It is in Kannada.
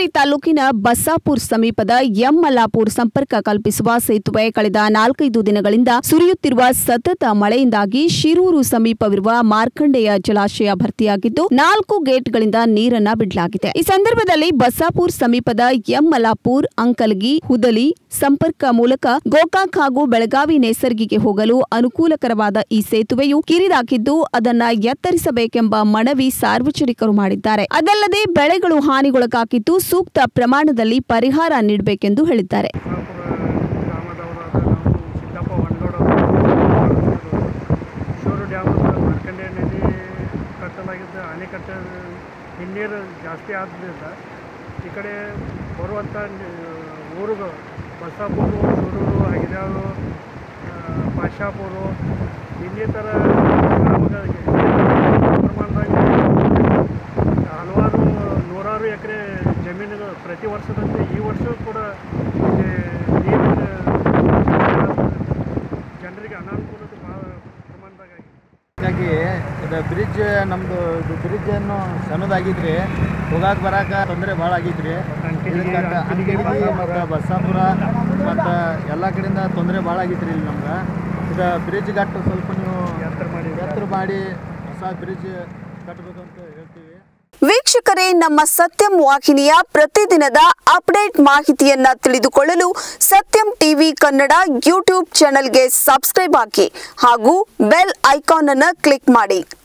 ತಾಲೂಕಿನ ಬಸ್ಸಾಪುರ ಸಮೀಪದ ಎಂ-ಮಲ್ಲಾಪುರ ಸಂಪರ್ಕ ಕಲ್ಪಿಸುವ ಸೇತುವೆ ಕಳೆದ 4-5 ದಿನಗಳಿಂದ ಸುರಿಯುತ್ತಿರುವ ಸತತ ಮಳೆಯಿಂದಾಗಿ ಶಿರೂರು ಸಮೀಪವಿರುವ ಮಾರ್ಕಂಡೆಯ ಜಲಾಶಯ ಭರ್ತಿಯಾಗಿದ್ದು 4 ಗೇಟ್ಗಳಿಂದ ನೀರನ್ನ ಬಿಡಲಾಗಿದೆ। ಈ ಸಂದರ್ಭದಲ್ಲಿ ಬಸ್ಸಾಪುರ ಸಮೀಪದ ಎಂ-ಮಲ್ಲಾಪುರ, ಅಂಕಲಗಿ, ಹುದಲಿ ಸಂಪರ್ಕ ಮೂಲಕ ಗೋಕಾಕ್ ಹಾಗೂ ಬೆಳಗಾವಿ ನೇಸರ್ಗಿಗೆ ಹೋಗಲು ಅನುಕೂಲಕರವಾದ ಈ ಸೇತುವೆಯು ಕಿರಿದಾಗಿದ್ದು ಅದನ್ನ ಎತ್ತರಿಸಬೇಕೆಂಬ ಮನವಿ ಸಾರ್ವಜನಿಕರು ಮಾಡಿದ್ದಾರೆ। ಅದಲ್ಲದೆ ಬೆಳೆಗಳು ಹಾನಿಗೊಳಗಾಗಿದ್ದು ಸೂಕ್ತ ಪ್ರಮಾಣದಲ್ಲಿ ಪರಿಹಾರ ನೀಡಬೇಕೆಂದು ಹೇಳಿದ್ದಾರೆ। ನೀರು ಜಾಸ್ತಿ ಆದ್ದರಿಂದ ಈ ಕಡೆ ಬರುವಂಥ ಊರುಗಳು ಬಸ್ಸಾಪುರ, ಶಿರೂರು, ಹಗಿದಾಳು, ಪಾಶಾಪುರ ಇನ್ನಿತರ ಪ್ರಮಾಣದಾಗ ಹಲವಾರು ನೂರಾರು ಎಕರೆ ಜಮೀನುಗಳು ಪ್ರತಿ ವರ್ಷದಂತೆ ಈ ವರ್ಷ ಕೂಡ ನೀರಿನ ಜನರಿಗೆ ಅನಾನುಕೂಲತೆ ಭಾಳ ಪ್ರಮಾಣದಾಗ ಹೀಗಾಗಿ ಇದು ಬ್ರಿಡ್ಜ್ ನಮ್ಮದು ಬ್ರಿಡ್ಜನ್ನು ಸಣ್ಣದಾಗಿದ್ರಿ ಹೋಗಾಕ ಬರಾಕ ತೊಂದರೆ ಭಾಳ ಆಗಿದ್ರಿ। ಅಂಕಲಗಿ ಮತ್ತು ಬಸ್ಸಾಪುರ ಮತ್ತು ಎಲ್ಲ ಕಡೆಯಿಂದ ತೊಂದರೆ ಭಾಳ ಆಗಿದ್ರಿ ಇಲ್ಲಿ ನಮ್ಗೆ। ಇದು ಬ್ರಿಡ್ಜ್ ಗಟ್ಟು ಸ್ವಲ್ಪ ನೀವು ಎತ್ತರ ಮಾಡಿ ಹೊಸ ಬ್ರಿಡ್ಜ್ ಕಟ್ಟಬೇಕು ಅಂತ ಹೇಳ್ತೀವಿ। ವೀಕ್ಷಕರೇ, ನಮ್ಮ ಸತ್ಯಂ ವಾಹಿನಿಯ ಪ್ರತಿದಿನದ ಅಪ್ಡೇಟ್ ಮಾಹಿತಿಯನ್ನ ತಿಳಿದುಕೊಳ್ಳಲು ಸತ್ಯಂ ಟಿವಿ ಕನ್ನಡ ಯೂಟ್ಯೂಬ್ ಚಾನೆಲ್ಗೆ ಸಬ್ಸ್ಕ್ರೈಬ್ ಆಗಿ ಹಾಗೂ ಬೆಲ್ ಐಕಾನ್ ಅನ್ನು ಕ್ಲಿಕ್ ಮಾಡಿ।